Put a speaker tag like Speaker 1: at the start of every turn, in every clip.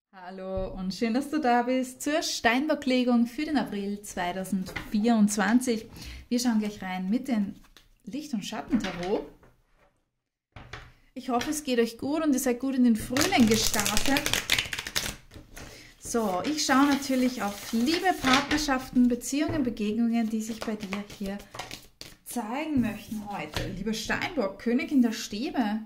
Speaker 1: Hallo und schön, dass du da bist zur Steinbock-Legung für den April 2024. Wir schauen gleich rein mit dem Licht- und Schattentarot. Ich hoffe, es geht euch gut und ihr seid gut in den Frühling gestartet. So, ich schaue natürlich auf Liebe, Partnerschaften, Beziehungen, Begegnungen, die sich bei dir hier zeigen möchten heute. Lieber Steinbock, Königin der Stäbe.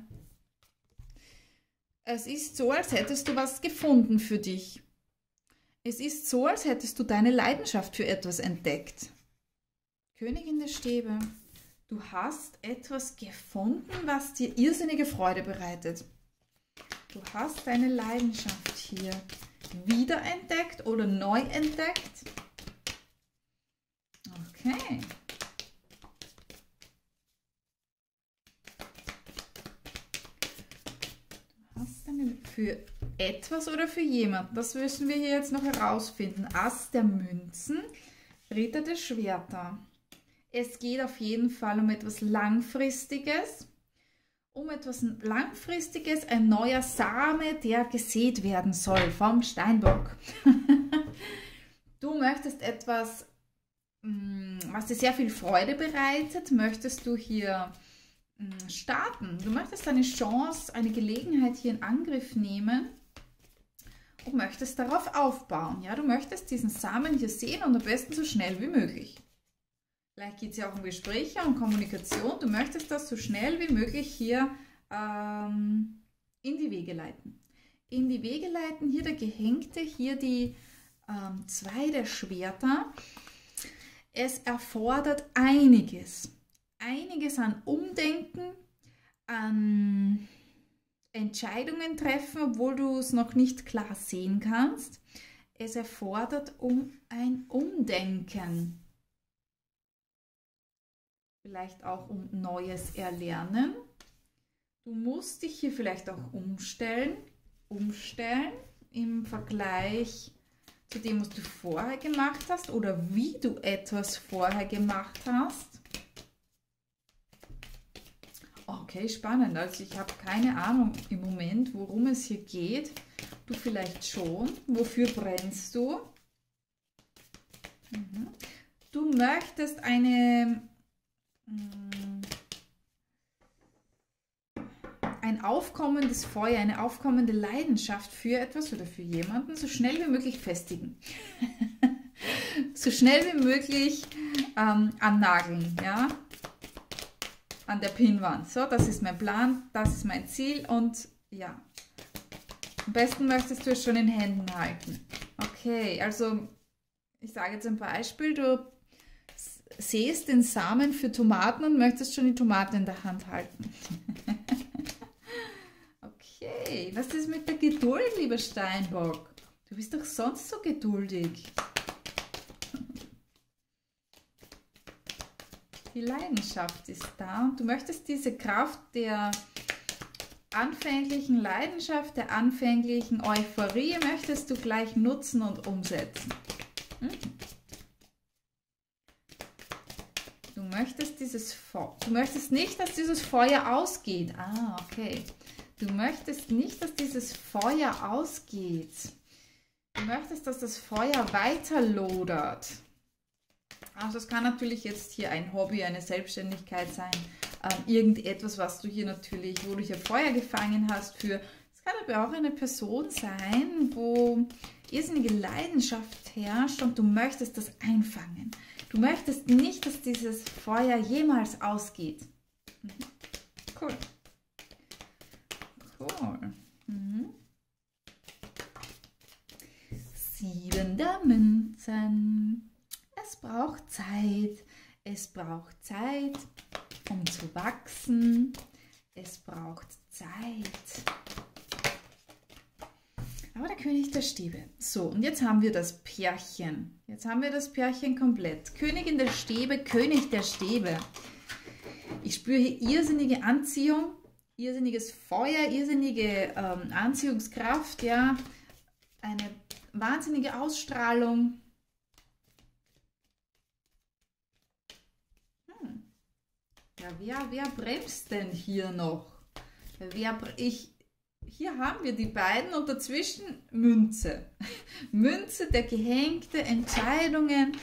Speaker 1: Es ist so, als hättest du was gefunden für dich. Es ist so, als hättest du deine Leidenschaft für etwas entdeckt. Königin der Stäbe, du hast etwas gefunden, was dir irrsinnige Freude bereitet. Du hast deine Leidenschaft hier wiederentdeckt oder neu entdeckt. Okay. Für etwas oder für jemanden? Das müssen wir hier jetzt noch herausfinden. Ass der Münzen, Ritter der Schwerter. Es geht auf jeden Fall um etwas Langfristiges. Ein neuer Same, der gesät werden soll vom Steinbock. Du möchtest etwas, was dir sehr viel Freude bereitet, möchtest du hier starten. Du möchtest eine Chance, eine Gelegenheit hier in Angriff nehmen und möchtest darauf aufbauen. Ja, du möchtest diesen Samen hier sehen und am besten so schnell wie möglich. Vielleicht geht es ja auch um Gespräche und Kommunikation. Du möchtest das so schnell wie möglich hier in die Wege leiten. In die Wege leiten, hier der Gehängte, hier die 2 der Schwerter. Es erfordert einiges an Umdenken, an Entscheidungen treffen, obwohl du es noch nicht klar sehen kannst. Es erfordert ein Umdenken. Vielleicht auch um Neues erlernen. Du musst dich hier vielleicht auch umstellen im Vergleich zu dem, was du vorher gemacht hast oder wie du etwas vorher gemacht hast. Okay, spannend. Also ich habe keine Ahnung im Moment, worum es hier geht. Du vielleicht schon. Wofür brennst du? Du möchtest ein aufkommendes Feuer, eine aufkommende Leidenschaft für etwas oder für jemanden so schnell wie möglich festigen. So schnell wie möglich annageln, ja? An der Pinnwand. So, das ist mein Plan, das ist mein Ziel und ja, am besten möchtest du es schon in Händen halten. Okay, also ich sage jetzt ein Beispiel, du säst den Samen für Tomaten und möchtest schon die Tomaten in der Hand halten. Okay, was ist mit der Geduld, lieber Steinbock? Du bist doch sonst so geduldig. Die Leidenschaft ist da und du möchtest diese Kraft der anfänglichen Leidenschaft, der anfänglichen Euphorie, möchtest du gleich nutzen und umsetzen. Du möchtest nicht, dass dieses Feuer ausgeht. Ah, okay. Du möchtest nicht, dass dieses Feuer ausgeht. Du möchtest, dass das Feuer weiter lodert. Also das kann natürlich jetzt hier ein Hobby, eine Selbstständigkeit sein, irgendetwas, was du hier natürlich, wo du hier Feuer gefangen hast für. Es kann aber auch eine Person sein, wo irrsinnige Leidenschaft herrscht und du möchtest das einfangen. Du möchtest nicht, dass dieses Feuer jemals ausgeht. Cool. Cool. 7 der Münzen. Es braucht Zeit, um zu wachsen. Es braucht Zeit. Aber der König der Stäbe. So, und jetzt haben wir das Pärchen. Jetzt haben wir das Pärchen komplett. Königin der Stäbe, König der Stäbe. Ich spüre hier irrsinnige Anziehung, irrsinniges Feuer, irrsinnige Anziehungskraft, ja. Eine wahnsinnige Ausstrahlung. Ja, wer bremst denn hier noch? Ich hier haben wir die beiden und dazwischen Münze. Münze, der Gehängte, Entscheidungen.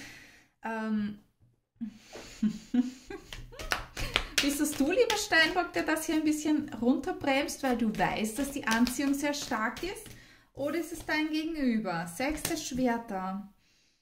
Speaker 1: Bist das du, lieber Steinbock, der das hier ein bisschen runterbremst, weil du weißt, dass die Anziehung sehr stark ist? Oder ist es dein Gegenüber? 6 der Schwerter.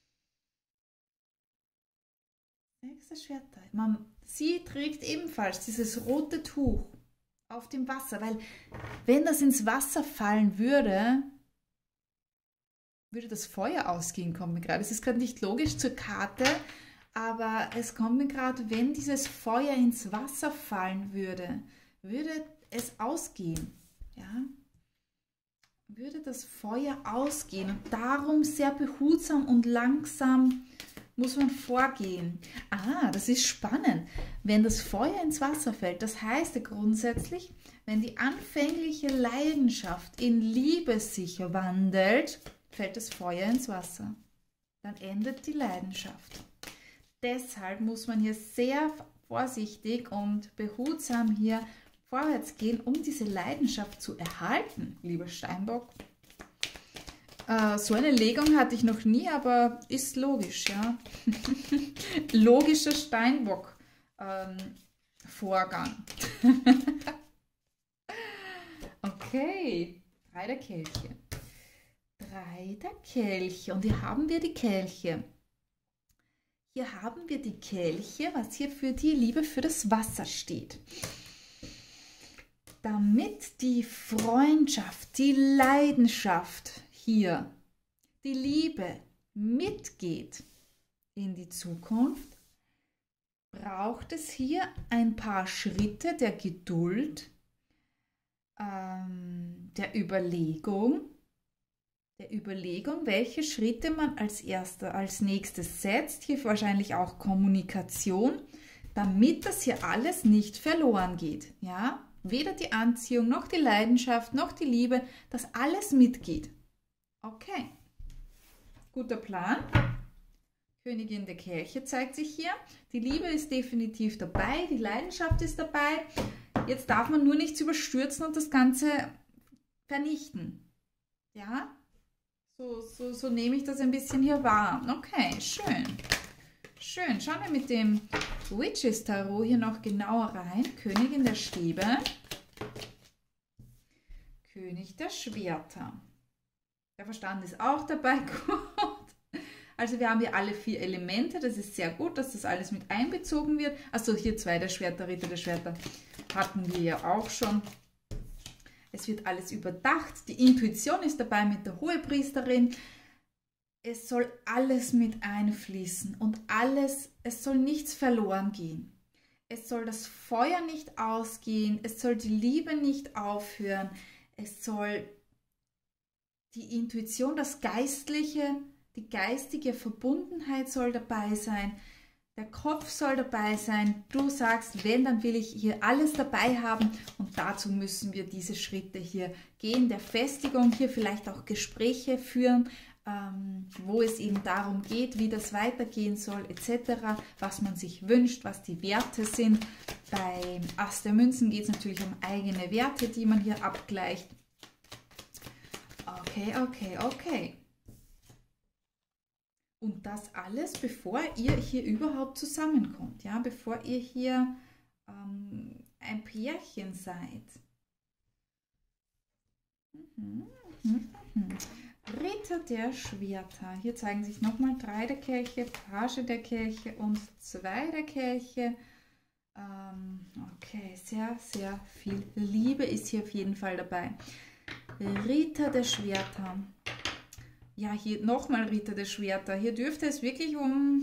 Speaker 1: 6 der Schwerter. Sie trägt ebenfalls dieses rote Tuch auf dem Wasser, weil wenn das ins Wasser fallen würde, würde das Feuer ausgehen, kommt mir gerade. Es ist gerade nicht logisch zur Karte, aber es kommt mir gerade, wenn dieses Feuer ins Wasser fallen würde, würde es ausgehen. Ja? Würde das Feuer ausgehen und darum sehr behutsam und langsam muss man vorgehen. Ah, das ist spannend. Wenn das Feuer ins Wasser fällt, das heißt ja grundsätzlich, wenn die anfängliche Leidenschaft in Liebe sich wandelt, fällt das Feuer ins Wasser. Dann endet die Leidenschaft. Deshalb muss man hier sehr vorsichtig und behutsam hier vorwärts gehen, um diese Leidenschaft zu erhalten, lieber Steinbock. So eine Legung hatte ich noch nie, aber ist logisch, ja. Logischer Steinbock-Vorgang. Okay, 3 der Kelche. 3 der Kelche. Und hier haben wir die Kelche. Hier haben wir die Kelche, was hier für die Liebe für das Wasser steht. Damit die Freundschaft, die Leidenschaft hier, die Liebe mitgeht in die Zukunft, braucht es hier ein paar Schritte der Geduld, der Überlegung, welche Schritte man als nächstes setzt. Hier wahrscheinlich auch Kommunikation, damit das hier alles nicht verloren geht. Ja? Weder die Anziehung, noch die Leidenschaft, noch die Liebe, dass alles mitgeht. Okay, guter Plan. Königin der Kelche zeigt sich hier. Die Liebe ist definitiv dabei, die Leidenschaft ist dabei. Jetzt darf man nur nichts überstürzen und das Ganze vernichten. Ja, so nehme ich das ein bisschen hier wahr. Okay, schön. Schön. Schauen wir mit dem Witches Tarot hier noch genauer rein. Königin der Stäbe. König der Schwerter. Der Verstand ist auch dabei. Gut. Also wir haben hier alle 4 Elemente. Das ist sehr gut, dass das alles mit einbezogen wird. Also hier 2 der Schwerter, Ritter der Schwerter hatten wir ja auch schon. Es wird alles überdacht. Die Intuition ist dabei mit der Hohepriesterin. Es soll alles mit einfließen und es soll nichts verloren gehen. Es soll das Feuer nicht ausgehen. Es soll die Liebe nicht aufhören. Es soll die Intuition, das Geistliche, die geistige Verbundenheit soll dabei sein. Der Kopf soll dabei sein. Du sagst, wenn, dann will ich hier alles dabei haben. Und dazu müssen wir diese Schritte hier gehen, der Festigung, hier vielleicht auch Gespräche führen, wo es eben darum geht, wie das weitergehen soll, etc., was man sich wünscht, was die Werte sind. Beim Ass der Münzen geht es natürlich um eigene Werte, die man hier abgleicht. Okay. Und das alles, bevor ihr hier überhaupt zusammenkommt, ja, bevor ihr hier ein Pärchen seid. Ritter der Schwerter. Hier zeigen sich nochmal 3 der Kelche, Page der Kelche und 2 der Kelche. Okay, sehr, sehr viel Liebe ist hier auf jeden Fall dabei. Ritter der Schwerter. Ja, hier nochmal Ritter der Schwerter. Hier dürfte es wirklich um...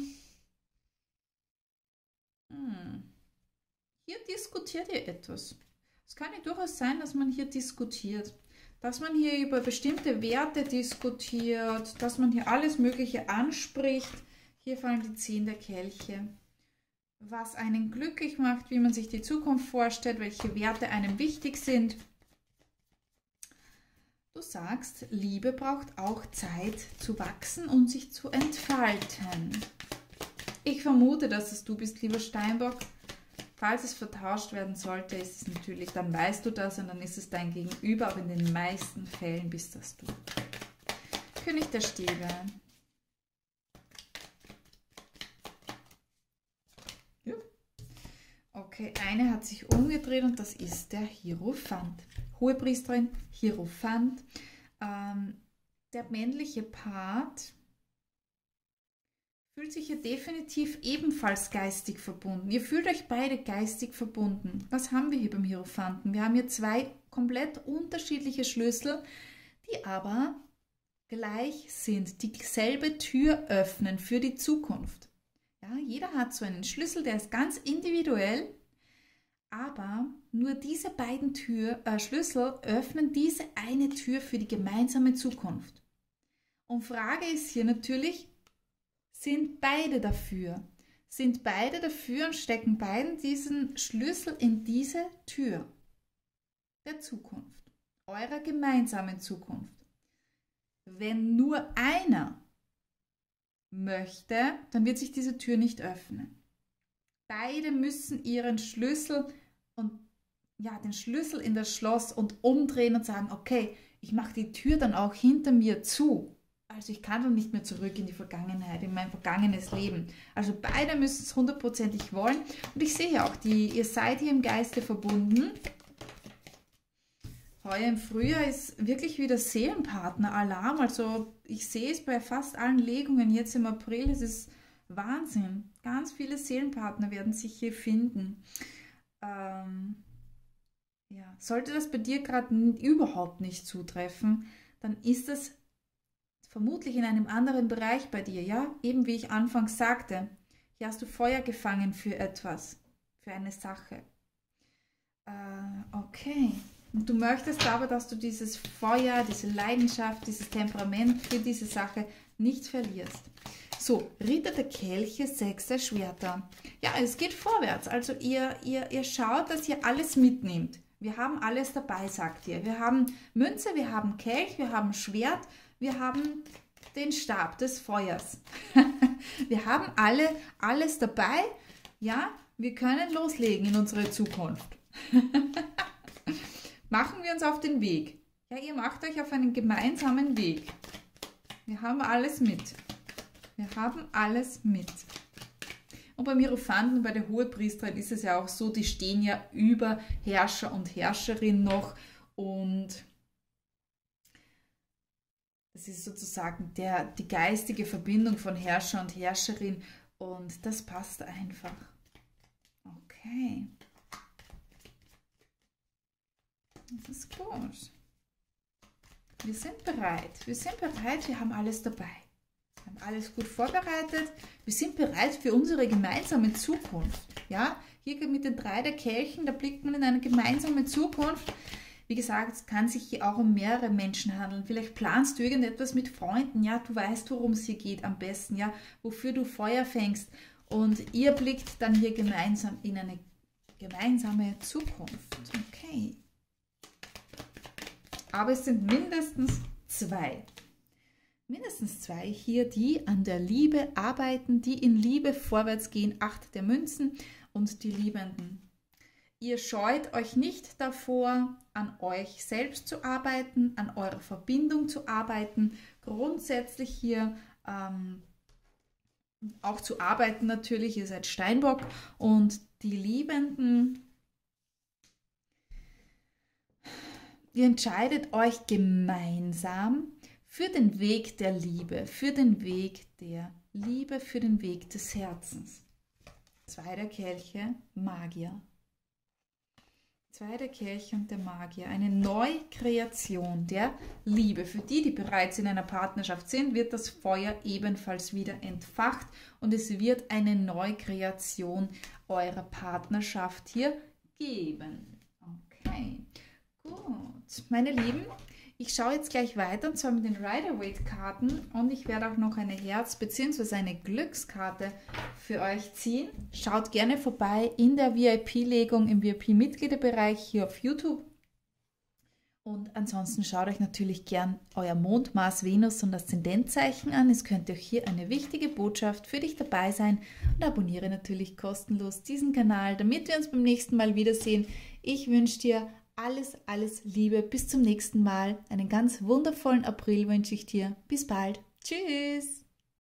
Speaker 1: Hier diskutiert ihr etwas. Es kann ja durchaus sein, dass man hier diskutiert. Dass man hier über bestimmte Werte diskutiert, dass man hier alles Mögliche anspricht. Hier fallen die 10 der Kelche. Was einen glücklich macht, wie man sich die Zukunft vorstellt, welche Werte einem wichtig sind. Du sagst, Liebe braucht auch Zeit zu wachsen und sich zu entfalten. Ich vermute, dass es du bist, lieber Steinbock. Falls es vertauscht werden sollte, ist es natürlich, dann weißt du das und dann ist es dein Gegenüber, aber in den meisten Fällen bist das du. König der Stäbe. Ja. Okay, eine hat sich umgedreht und das ist der Hierophant. Hohepriesterin, Hierophant. Der männliche Part fühlt sich ja definitiv ebenfalls geistig verbunden. Ihr fühlt euch beide geistig verbunden. Was haben wir hier beim Hierophanten? Wir haben hier zwei komplett unterschiedliche Schlüssel, die aber gleich sind, die dieselbe Tür öffnen für die Zukunft. Ja, jeder hat so einen Schlüssel, der ist ganz individuell, aber nur diese beiden Schlüssel öffnen diese eine Tür für die gemeinsame Zukunft. Und Frage ist hier natürlich, sind beide dafür? Sind beide dafür und stecken beiden diesen Schlüssel in diese Tür der Zukunft, eurer gemeinsamen Zukunft? Wenn nur einer möchte, dann wird sich diese Tür nicht öffnen. Beide müssen ihren Schlüssel und ja, den Schlüssel in das Schloss und umdrehen und sagen, okay, ich mache die Tür dann auch hinter mir zu. Also ich kann dann nicht mehr zurück in die Vergangenheit, in mein vergangenes Leben. Also beide müssen es 100%ig wollen. Und ich sehe auch, ihr seid hier im Geiste verbunden. Heuer im Frühjahr ist wirklich wieder Seelenpartner-Alarm. Also ich sehe es bei fast allen Legungen jetzt im April. Es ist Wahnsinn. Ganz viele Seelenpartner werden sich hier finden. Ja. Sollte das bei dir gerade überhaupt nicht zutreffen, dann ist das vermutlich in einem anderen Bereich bei dir, ja? Eben wie ich anfangs sagte, hier hast du Feuer gefangen für etwas, für eine Sache. Okay. Und du möchtest aber, dass du dieses Feuer, diese Leidenschaft, dieses Temperament für diese Sache nicht verlierst. So, Ritter der Kelche, 6 der Schwerter. Ja, es geht vorwärts. Also ihr schaut, dass ihr alles mitnehmt. Wir haben alles dabei, sagt ihr. Wir haben Münze, wir haben Kelch, wir haben Schwert, wir haben den Stab des Feuers. Wir haben alles dabei. Ja, wir können loslegen in unsere Zukunft. Machen wir uns auf den Weg. Ja, ihr macht euch auf einen gemeinsamen Weg. Wir haben alles mit. Wir haben alles mit. Und beim Hierophanten, bei der Hohepriesterin ist es ja auch so, die stehen ja über Herrscher und Herrscherin noch und das ist sozusagen die geistige Verbindung von Herrscher und Herrscherin und das passt einfach. Okay. Das ist gut. Wir sind bereit. Wir sind bereit, wir haben alles dabei. Wir haben alles gut vorbereitet. Wir sind bereit für unsere gemeinsame Zukunft. Ja, hier mit den 3 der Kelchen, da blickt man in eine gemeinsame Zukunft. Wie gesagt, es kann sich hier auch um mehrere Menschen handeln. Vielleicht planst du irgendetwas mit Freunden, ja, du weißt, worum es hier geht am besten, ja, wofür du Feuer fängst. Und ihr blickt dann hier gemeinsam in eine gemeinsame Zukunft. Okay. Aber es sind mindestens 2. Mindestens 2 hier, die an der Liebe arbeiten, die in Liebe vorwärts gehen. 8 der Münzen und die Liebenden. Ihr scheut euch nicht davor, an euch selbst zu arbeiten, an eurer Verbindung zu arbeiten, grundsätzlich hier auch zu arbeiten natürlich. Ihr seid Steinbock und die Liebenden, ihr entscheidet euch gemeinsam für den Weg der Liebe, für den Weg der Liebe, für den Weg des Herzens. 2 der Kelche, Magier. 2 der Kelche und der Magier. Eine Neukreation der Liebe. Für die, die bereits in einer Partnerschaft sind, wird das Feuer ebenfalls wieder entfacht und es wird eine Neukreation eurer Partnerschaft hier geben. Okay, gut. Meine Lieben, ich schaue jetzt gleich weiter und zwar mit den Rider-Waite-Karten und ich werde auch noch eine Herz- bzw. eine Glückskarte für euch ziehen. Schaut gerne vorbei in der VIP-Legung im VIP-Mitgliederbereich hier auf YouTube Und ansonsten schaut euch natürlich gern euer Mond, Mars, Venus und Aszendentzeichen an. Es könnte auch hier eine wichtige Botschaft für dich dabei sein. Und abonniere natürlich kostenlos diesen Kanal, damit wir uns beim nächsten Mal wiedersehen. Ich wünsche dir alles, alles Liebe. Bis zum nächsten Mal. Einen ganz wundervollen April wünsche ich dir. Bis bald. Tschüss.